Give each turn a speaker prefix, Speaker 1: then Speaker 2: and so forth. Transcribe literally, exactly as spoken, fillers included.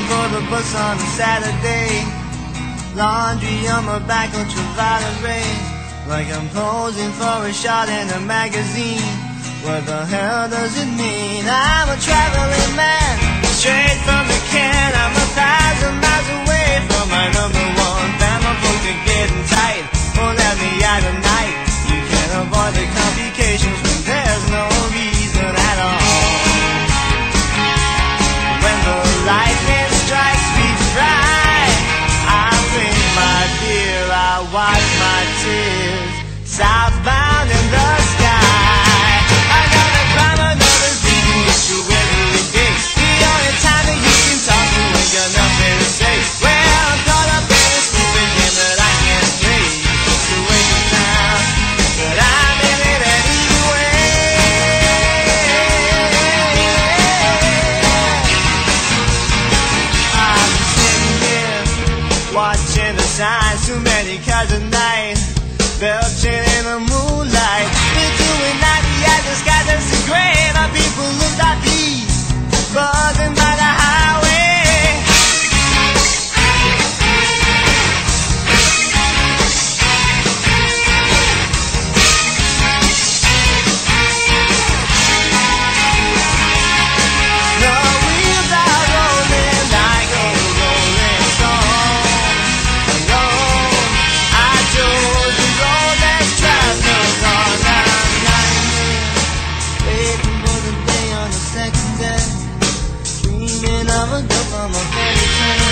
Speaker 1: for the bus on a Saturday. Laundry on my back, ultraviolet rays, like I'm posing for a shot in a magazine. What the hell does it mean? I'm a traveling man, straight from the can. I'm a thousand miles away from my number one fan. My folks are getting tight, won't let me out at night. You can't avoid the complications when there's no reason at all. When the lightning strikes me dry, I blink my dear, I wipe my tears, southbound in the sky. I gotta climb another thing, it's you every day. The only time that you can talk to when you're nothing to say. Well, I'm caught up in a stupid game that I can't play. It's a waste of time, but I'm in it anyway. I'm sitting here watching the signs, too many cars at night, belching in the moonlight. We're doing ninety as the sky turns to gray. My people lose their peace, buzzing by the highway. The wheels are rolling like a rolling stone. Alone, I chose the road that's traveled on. I'm lying here, waiting for the day on the second day, dreaming of a girl from a fairy tale.